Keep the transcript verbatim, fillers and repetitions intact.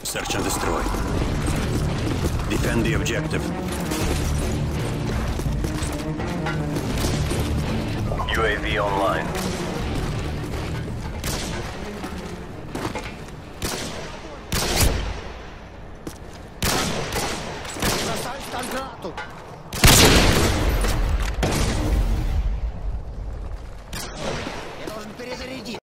Search and destroy. Defend the objective. U A V online. Salta al gato!